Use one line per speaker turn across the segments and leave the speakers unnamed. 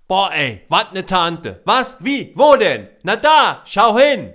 Boah ey, was ne Tante. Was? Wie? Wo denn? Na da, schau hin.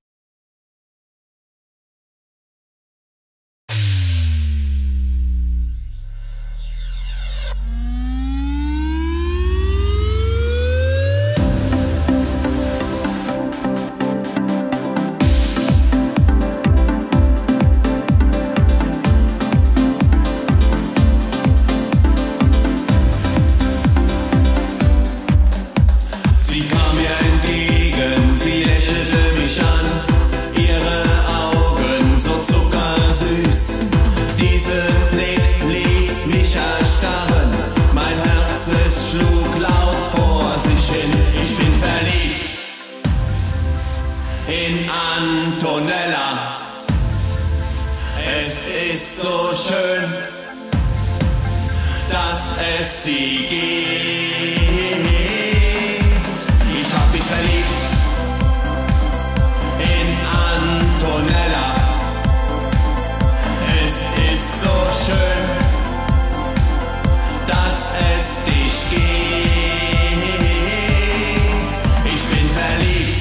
In Antonella, es ist so schön, dass es sie gibt. Ich hab mich verliebt in Antonella, es ist so schön, dass es dich gibt. Ich bin verliebt.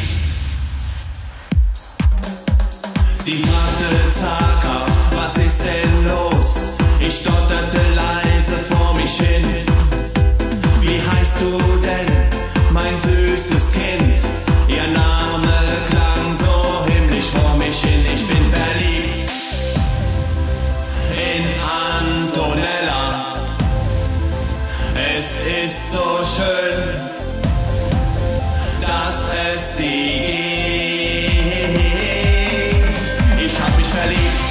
Sie fragte zaghaft, was ist denn los? Ich stotterte leise vor mich hin. Wie heißt du denn, mein süßes Kind? Ihr Name klang so himmlisch vor mich hin. Ich bin verliebt in Antonella. Es ist so schön, dass es sie gibt. Verliebt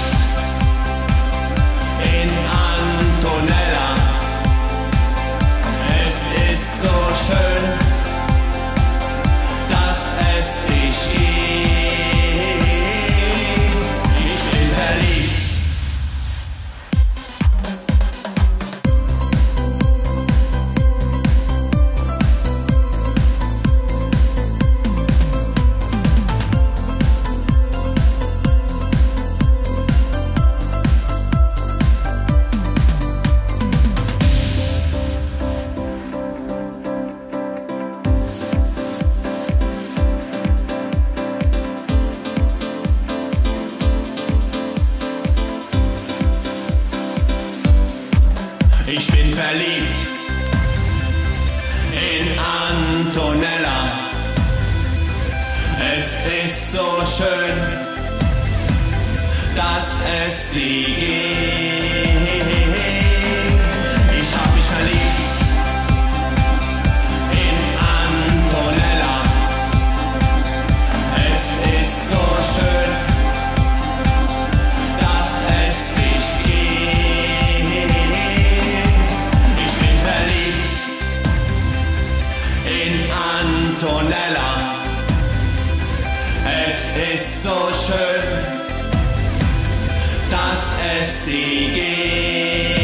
in Antonella, es ist so schön, dass es dich gibt. Ich bin verliebt. Ich bin verliebt in Antonella. Es ist so schön, dass es sie gibt. Ich hab mich verliebt in Antonella. Es ist so schön, dass es dich gibt. Antonella, es ist so schön, dass es sie gibt.